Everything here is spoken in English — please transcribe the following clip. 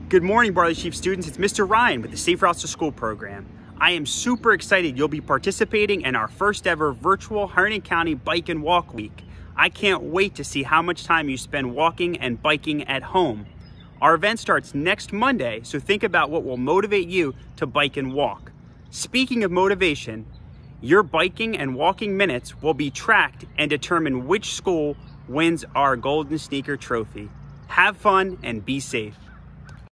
Good morning, Barley Sheaf students. It's Mr. Ryan with the Safe Routes to School program. I am super excited you'll be participating in our first ever virtual Hardin County Bike and Walk Week. I can't wait to see how much time you spend walking and biking at home. Our event starts next Monday, so think about what will motivate you to bike and walk. Speaking of motivation, your biking and walking minutes will be tracked and determine which school wins our Golden Sneaker Trophy. Have fun and be safe.